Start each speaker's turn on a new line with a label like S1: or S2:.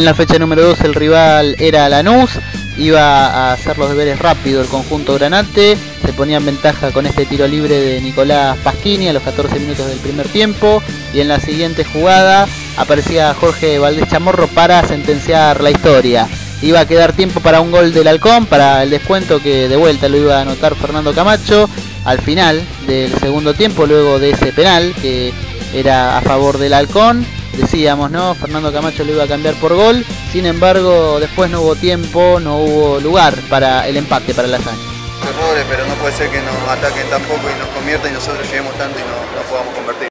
S1: En la fecha número 2 el rival era Lanús, iba a hacer los deberes rápido el conjunto granate, se ponía en ventaja con este tiro libre de Nicolás Pasquini a los 14 minutos del primer tiempo, y en la siguiente jugada aparecía Jorge Valdés Chamorro para sentenciar la historia. Iba a quedar tiempo para un gol del Halcón, para el descuento que de vuelta lo iba a anotar Fernando Camacho al final del segundo tiempo, luego de ese penal que era a favor del Halcón. Decíamos, ¿no? Fernando Camacho lo iba a cambiar por gol, sin embargo después no hubo tiempo, no hubo lugar para el empate, para la hazaña.
S2: Errores, pero no puede ser que nos ataquen tampoco y nos conviertan y nosotros lleguemos tanto y no podamos convertir.